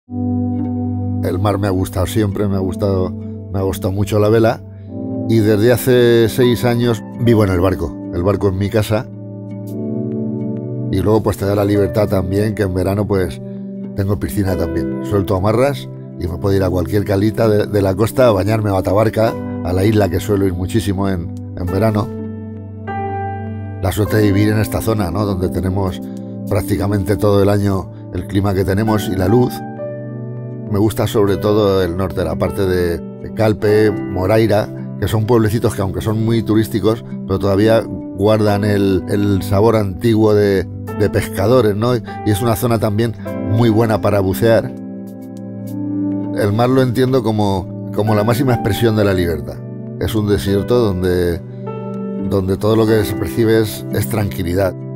El mar me ha gustado siempre, me ha gustado mucho la vela y desde hace 6 años vivo en el barco. El barco es mi casa y luego pues te da la libertad también, que en verano pues tengo piscina también. Suelto amarras y me puedo ir a cualquier calita de la costa a bañarme o a Tabarca, a la isla, que suelo ir muchísimo en verano. La suerte de vivir en esta zona, ¿no?, donde tenemos prácticamente todo el año el clima que tenemos y la luz. Me gusta sobre todo el norte, la parte de Calpe, Moraira, que son pueblecitos que, aunque son muy turísticos, pero todavía guardan el sabor antiguo de pescadores, ¿no? Y es una zona también muy buena para bucear. El mar lo entiendo como la máxima expresión de la libertad. Es un desierto donde todo lo que se percibe es tranquilidad.